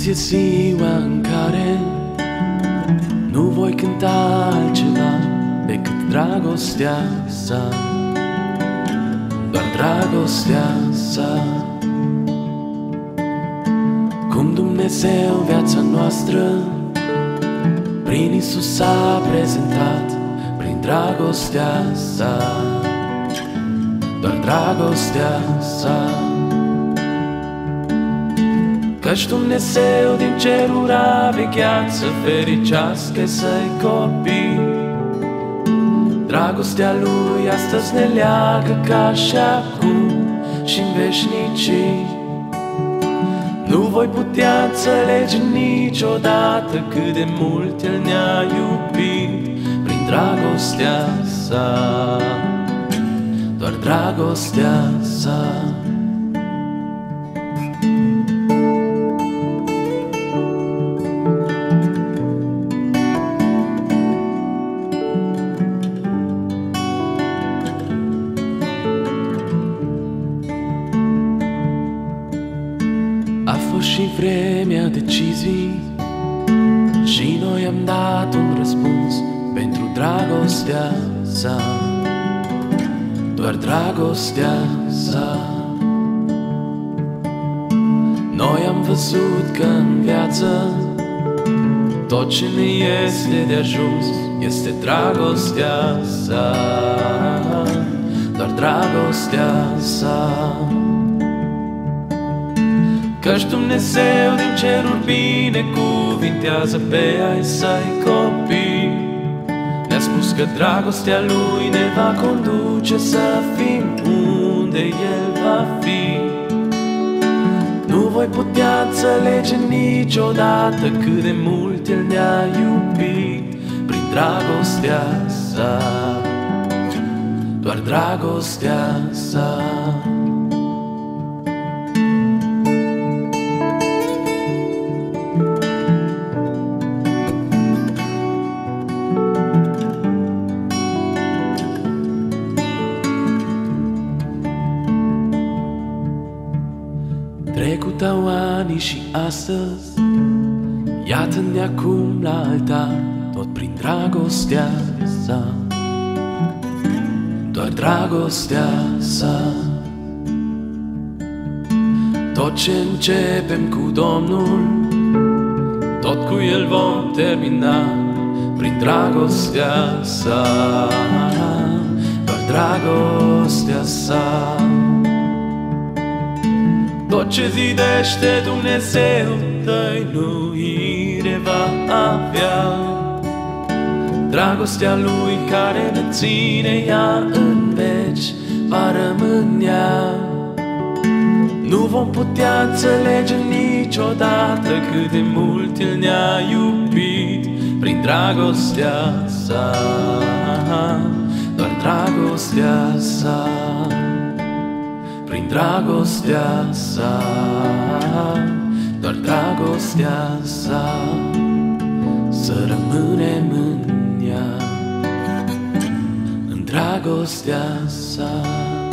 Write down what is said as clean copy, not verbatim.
Azi e ziua în care nu voi cânta altceva decât dragostea sa, doar dragostea sa. Cum Dumnezeu viața noastră prin Iisus s-a prezentat, prin dragostea sa, doar dragostea sa. Căci Dumnezeu din ceruri a vegheat să fericească săi copii. Dragostea Lui astăzi ne leagă ca și acum și-n veșnicii. Nu voi putea înțelege niciodată cât de mult El ne-a iubit. Prin dragostea sa, doar dragostea sa. A fost și vremea decizii și noi am dat un răspuns pentru dragostea sa, doar dragostea sa. Noi am văzut că în viață tot ce ne este de ajuns este dragostea sa, doar dragostea sa. Căci Dumnezeu din ceruri binecuvintează pe ai săi copii. Ne-a spus că dragostea Lui ne va conduce să fim unde El va fi. Nu voi putea înțelege niciodată cât de mult El ne-a iubit. Prin dragostea sa, doar dragostea sa. Trecutau ani și astăzi, iată-ne acum la altar, tot prin dragostea sa, doar dragostea sa. Tot ce începem cu Domnul, tot cu El vom termina. Prin dragostea sa, doar dragostea sa. Tot ce zidește Dumnezeu dăinuire va avea. Dragostea Lui care ne ține ea în veci va rămânea. Nu vom putea înțelege niciodată cât de mult El ne-a iubit. Prin dragostea sa, doar dragostea sa. Prin dragostea sa, doar dragostea sa, să rămânem în ea, în dragostea sa.